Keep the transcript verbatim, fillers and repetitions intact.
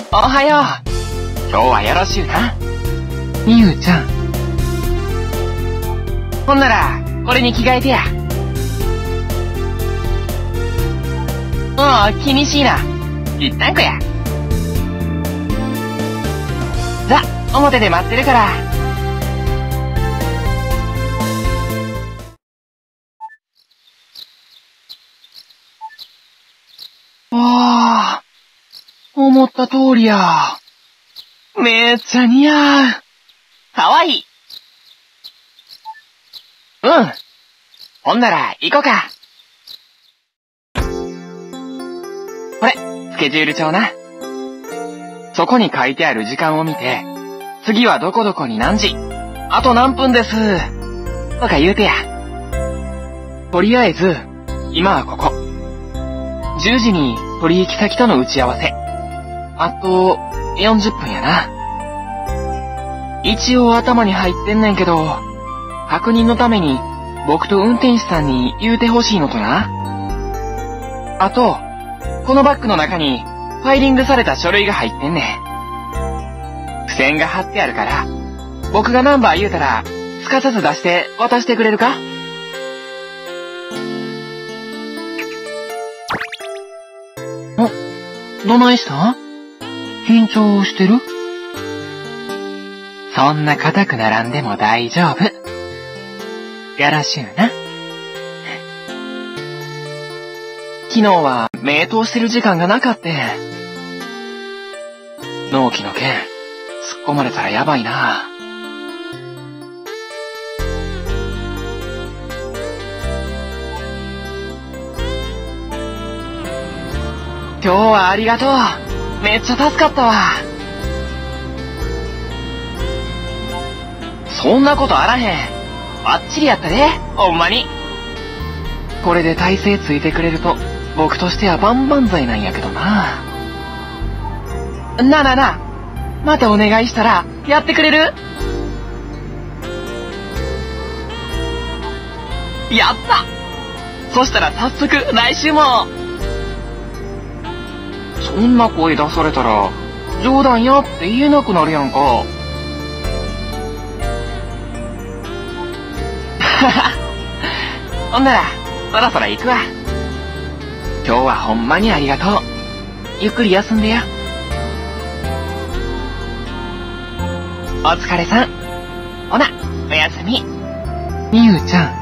おはよう。今日はよろしゅうな。みゆちゃん。ほんなら、これに着替えてや。おう、気にしいな。一旦こや。さ、表で待ってるから。わあ、思った通りや。めっちゃ似合う。かわいい。うん。ほんなら、行こうか。これ、スケジュール帳な。そこに書いてある時間を見て、次はどこどこに何時、あと何分です。とか言うてや。とりあえず、今はここ。じゅうじに取引先との打ち合わせ。あと、よんじゅっぷんやな。一応頭に入ってんねんけど、確認のために僕と運転手さんに言うてほしいのとな。あと、このバッグの中にファイリングされた書類が入ってんねん。付箋が貼ってあるから、僕がナンバー言うたら、すかさず出して渡してくれるか？お、どないしたん？緊張してる？そんな固く並んでも大丈夫。よろしゅうな。昨日は目通してる時間がなかって。納期の件、突っ込まれたらやばいな。今日はありがとう。めっちゃ助かったわ。そんなことあらへん。バッチリやったで、ほんまに。これで体勢ついてくれると、僕としては万々歳なんやけどな。なあなあなあ、またお願いしたら、やってくれる？やった！そしたら早速、来週も。そんな声出されたら、冗談やって言えなくなるやんか。ほんなら、そろそろ行くわ。今日はほんまにありがとう。ゆっくり休んでや。お疲れさん。ほな、おやすみ。みゆちゃん。